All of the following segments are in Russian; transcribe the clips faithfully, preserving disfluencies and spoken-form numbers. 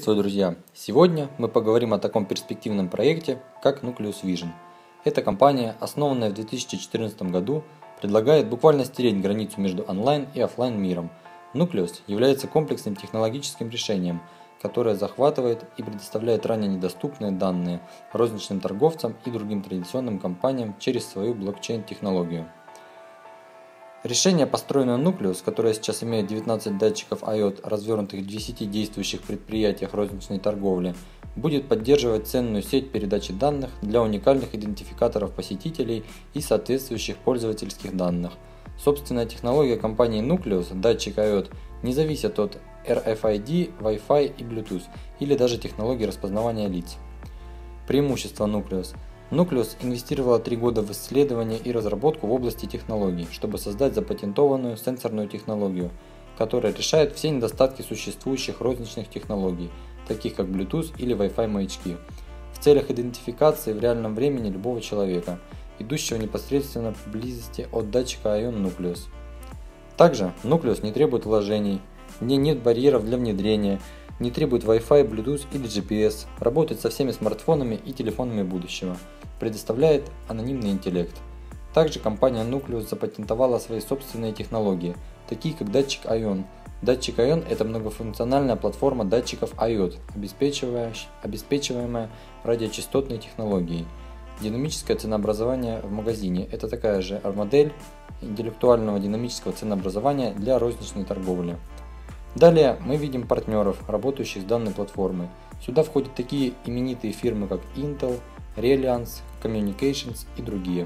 Приветствую, друзья! Сегодня мы поговорим о таком перспективном проекте, как Nucleus Vision. Эта компания, основанная в две тысячи четырнадцатом году, предлагает буквально стереть границу между онлайн и офлайн миром. Nucleus является комплексным технологическим решением, которое захватывает и предоставляет ранее недоступные данные розничным торговцам и другим традиционным компаниям через свою блокчейн-технологию. Решение, построенное Nucleus, которое сейчас имеет девятнадцать датчиков ай о ти, развернутых в десяти действующих предприятиях розничной торговли, будет поддерживать ценную сеть передачи данных для уникальных идентификаторов посетителей и соответствующих пользовательских данных. Собственная технология компании Nucleus, датчик ай о ти, не зависит от эр эф ай ди, Wi-Fi и Bluetooth или даже технологии распознавания лиц. Преимущества Nucleus. Nucleus инвестировала три года в исследование и разработку в области технологий, чтобы создать запатентованную сенсорную технологию, которая решает все недостатки существующих розничных технологий, таких как Bluetooth или Wi-Fi маячки, в целях идентификации в реальном времени любого человека, идущего непосредственно в близости от датчика ай о ти Nucleus. Также Nucleus не требует вложений, в ней нет барьеров для внедрения, не требует Wi-Fi, Bluetooth или джи пи эс, работает со всеми смартфонами и телефонами будущего, предоставляет анонимный интеллект. Также компания Nucleus запатентовала свои собственные технологии, такие как датчик Ion. Датчик Ion – это многофункциональная платформа датчиков ай о ти, обеспечиваемая радиочастотной технологией. Динамическое ценообразование в магазине – это такая же модель интеллектуального динамического ценообразования для розничной торговли. Далее мы видим партнеров, работающих с данной платформой. Сюда входят такие именитые фирмы, как Intel, Reliance, Communications и другие.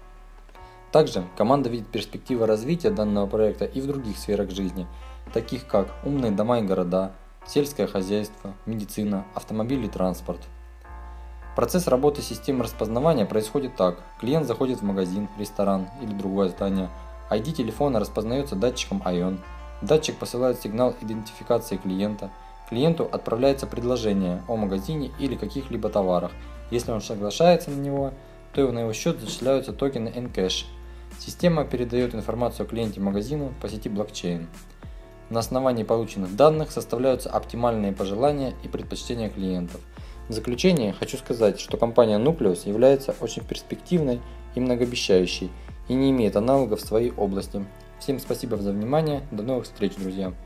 Также команда видит перспективы развития данного проекта и в других сферах жизни, таких как умные дома и города, сельское хозяйство, медицина, автомобиль и транспорт. Процесс работы системы распознавания происходит так. Клиент заходит в магазин, ресторан или другое здание. ай ди телефона распознается датчиком Ion. Датчик посылает сигнал идентификации клиента. Клиенту отправляется предложение о магазине или каких-либо товарах. Если он соглашается на него, то на его счет зачисляются токены Encash. Система передает информацию о клиенте магазину по сети блокчейн. На основании полученных данных составляются оптимальные пожелания и предпочтения клиентов. В заключение хочу сказать, что компания Nucleus является очень перспективной и многообещающей и не имеет аналогов в своей области. Всем спасибо за внимание, до новых встреч, друзья!